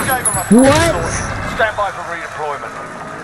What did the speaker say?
gave them a What? Stand by for redeployment.